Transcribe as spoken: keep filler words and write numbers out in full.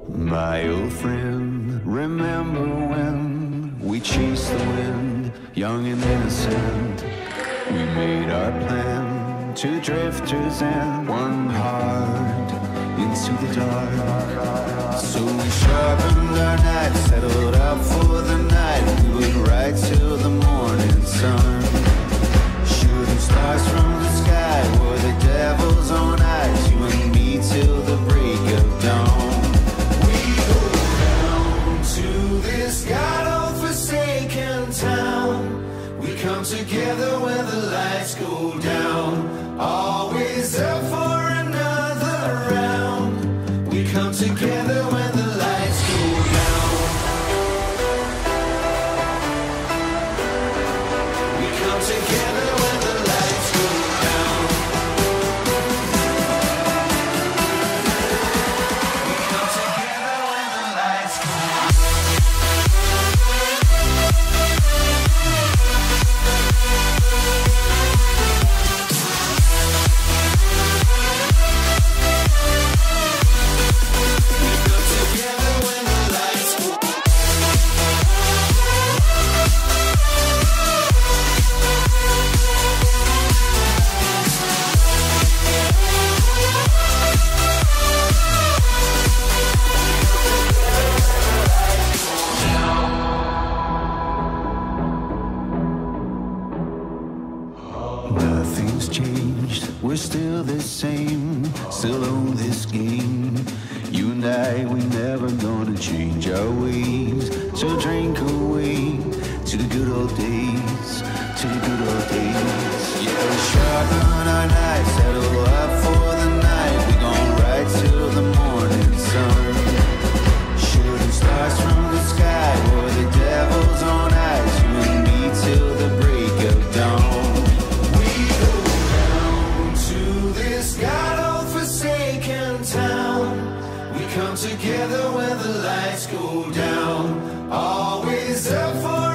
My old friend, remember when we chased the wind, young and innocent? We made our plan, two drifters and one heart into the dark. So we sharpened our knives, settled up for the night. We would ride till the morning sun. Shooting stars from the sky were the devil's own eyes. You and me till the break of dawn. This God-forsaken town, we come together when the lights go down. Always up for another round. We come together when the lights go down. We come together when the lights go down. We come together when the lights go down. Nothing's changed, we're still the same, still own this game. You and I, we never gonna change our ways. So drink away to the good old days, to the good old days. Yeah, we sharpen our knives, settle up for the night. We gon' ride till the morning sun. Shooting stars from the sky were the devil's own eyes. You and me till the break of dawn. This God-forsaken town, we come together when the lights go down. Always up for